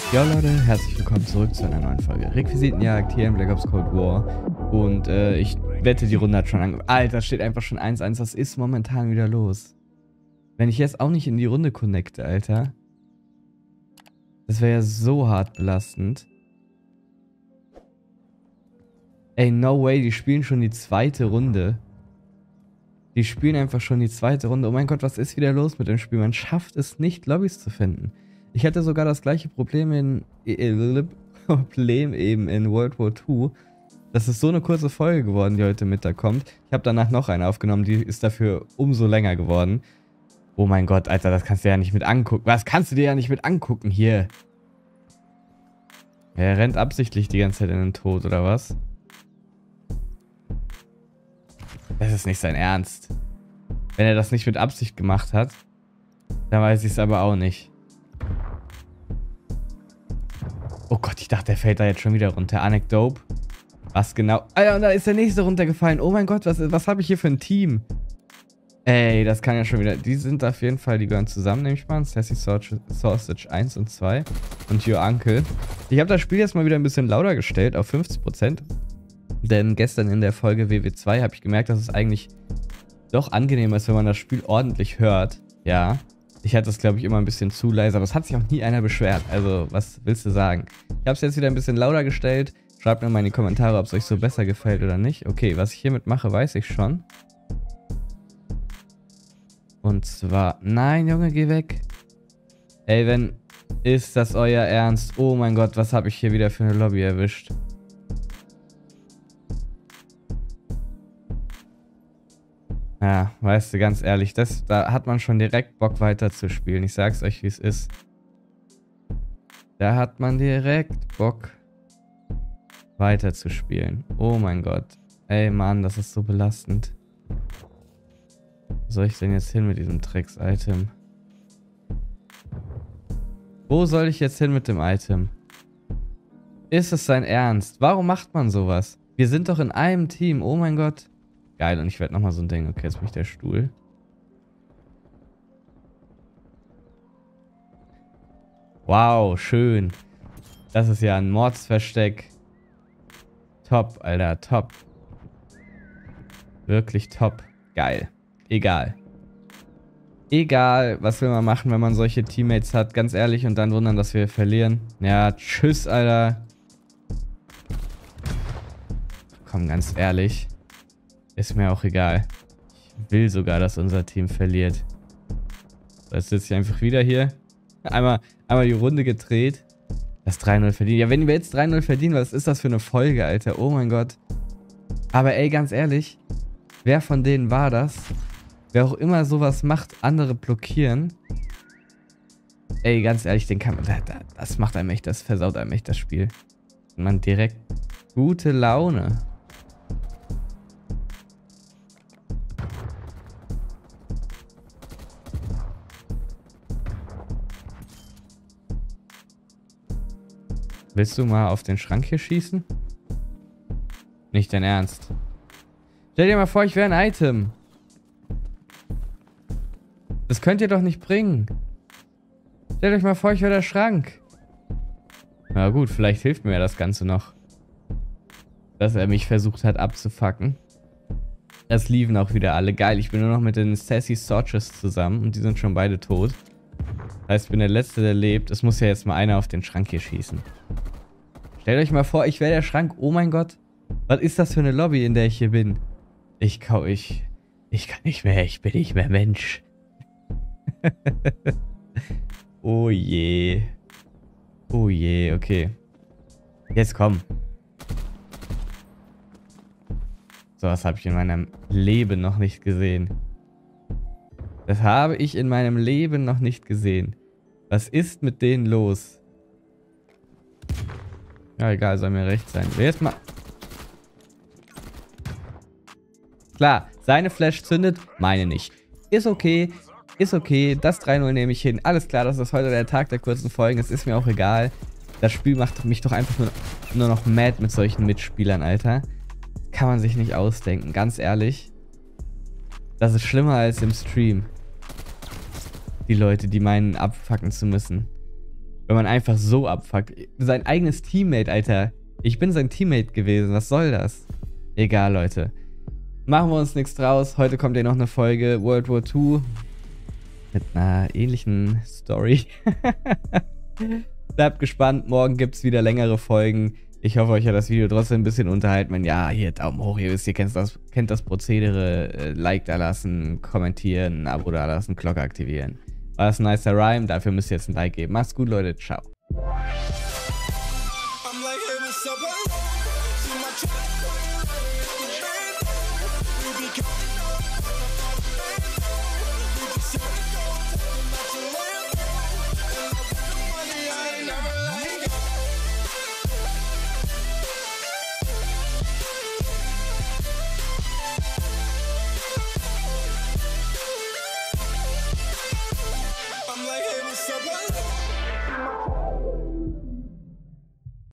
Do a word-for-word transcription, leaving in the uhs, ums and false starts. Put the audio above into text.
Ja Leute, herzlich willkommen zurück zu einer neuen Folge Requisitenjagd hier in Black Ops Cold War. Und äh, ich wette, die Runde hat schon angefangen. Alter, steht einfach schon eins eins. Was ist momentan wieder los? Wenn ich jetzt auch nicht in die Runde connecte, Alter. Das wäre ja so hart belastend. Ey, no way, die spielen schon die zweite Runde. Die spielen einfach schon die zweite Runde. Oh mein Gott, was ist wieder los mit dem Spiel? Man schafft es nicht, Lobbys zu finden. Ich hatte sogar das gleiche Problem in äh, Problem eben in World War Two. Das ist so eine kurze Folge geworden, die heute Mittag kommt. Ich habe danach noch eine aufgenommen, die ist dafür umso länger geworden. Oh mein Gott, Alter, das kannst du ja nicht mit angucken. Was kannst du dir ja nicht mit angucken hier? Er rennt absichtlich die ganze Zeit in den Tod, oder was? Das ist nicht sein Ernst. Wenn er das nicht mit Absicht gemacht hat, dann weiß ich es aber auch nicht. Oh Gott, ich dachte, der fällt da jetzt schon wieder runter. Anekdote. Was genau? Ah ja, und da ist der nächste runtergefallen. Oh mein Gott, was, was habe ich hier für ein Team? Ey, das kann ja schon wieder... Die sind auf jeden Fall, die gehören zusammen, nehme ich mal. Sassy Sausage eins und zwei. Und Your Uncle. Ich habe das Spiel jetzt mal wieder ein bisschen lauter gestellt, auf fünfzig Prozent. Denn gestern in der Folge W W zwei habe ich gemerkt, dass es eigentlich doch angenehmer ist, wenn man das Spiel ordentlich hört. Ja. Ich hatte das, glaube ich, immer ein bisschen zu leise, aber es hat sich auch nie einer beschwert. Also, was willst du sagen? Ich habe es jetzt wieder ein bisschen lauter gestellt. Schreibt mir mal in die Kommentare, ob es euch so besser gefällt oder nicht. Okay, was ich hiermit mache, weiß ich schon. Und zwar... Nein, Junge, geh weg. Ey, wenn... Ist das euer Ernst? Oh mein Gott, was habe ich hier wieder für eine Lobby erwischt? Ja, weißt du, ganz ehrlich, das, da hat man schon direkt Bock weiterzuspielen. Ich sag's euch, wie es ist. Da hat man direkt Bock weiterzuspielen. Oh mein Gott. Ey, Mann, das ist so belastend. Wo soll ich denn jetzt hin mit diesem Tricks-Item? Wo soll ich jetzt hin mit dem Item? Ist es sein Ernst? Warum macht man sowas? Wir sind doch in einem Team. Oh mein Gott. Geil, und ich werde nochmal so ein Ding. Okay, jetzt bin ich der Stuhl. Wow, schön. Das ist ja ein Mordsversteck. Top, Alter, top. Wirklich top. Geil. Egal. Egal, was will man machen, wenn man solche Teammates hat. Ganz ehrlich, und dann wundern, dass wir verlieren. Ja, tschüss, Alter. Komm, ganz ehrlich. Ist mir auch egal. Ich will sogar, dass unser Team verliert. So, jetzt sitze ich einfach wieder hier. Einmal, einmal die Runde gedreht. Das drei null verdienen. Ja, wenn wir jetzt drei null verdienen, was ist das für eine Folge, Alter? Oh mein Gott. Aber ey, ganz ehrlich. Wer von denen war das? Wer auch immer sowas macht, andere blockieren. Ey, ganz ehrlich, den kann man... Das macht einem echt, das versaut einem echt das Spiel. Und man direkt gute Laune. Willst du mal auf den Schrank hier schießen? Nicht dein Ernst. Stell dir mal vor, ich wäre ein Item. Das könnt ihr doch nicht bringen. Stellt euch mal vor, ich wäre der Schrank. Na gut, vielleicht hilft mir das Ganze noch. Dass er mich versucht hat abzufacken. Es liefen auch wieder alle. Geil, ich bin nur noch mit den Sassy Sausage zusammen. Und die sind schon beide tot. Das heißt, ich bin der Letzte, der lebt. Es muss ja jetzt mal einer auf den Schrank hier schießen. Stellt euch mal vor, ich wäre der Schrank. Oh mein Gott. Was ist das für eine Lobby, in der ich hier bin? Ich kau, ich... Ich kann nicht mehr. Ich bin nicht mehr Mensch. Oh je. Oh je, okay. Jetzt komm. So, was habe ich in meinem Leben noch nicht gesehen. Das habe ich in meinem Leben noch nicht gesehen. Was ist mit denen los? Ja, egal, soll mir recht sein. Jetzt mal... Klar, seine Flash zündet, meine nicht. Ist okay, ist okay. Das drei null nehme ich hin. Alles klar, das ist heute der Tag der kurzen Folgen. Es ist mir auch egal. Das Spiel macht mich doch einfach nur, nur noch mad mit solchen Mitspielern, Alter. Kann man sich nicht ausdenken, ganz ehrlich. Das ist schlimmer als im Stream. Die Leute, die meinen, abfacken zu müssen. Wenn man einfach so abfuckt. Sein eigenes Teammate, Alter. Ich bin sein Teammate gewesen. Was soll das? Egal, Leute. Machen wir uns nichts draus. Heute kommt ja noch eine Folge World War zwei. Mit einer ähnlichen Story. Bleibt gespannt. Morgen gibt es wieder längere Folgen. Ich hoffe, euch hat das Video trotzdem ein bisschen unterhalten. Wenn ja, hier Daumen hoch. Ihr wisst, ihr kennt das, kennt das Prozedere. Like da lassen, kommentieren, ein Abo da lassen, Glocke aktivieren. War das ein nicer Rhyme? Dafür müsst ihr jetzt ein Like geben. Macht's gut, Leute. Ciao.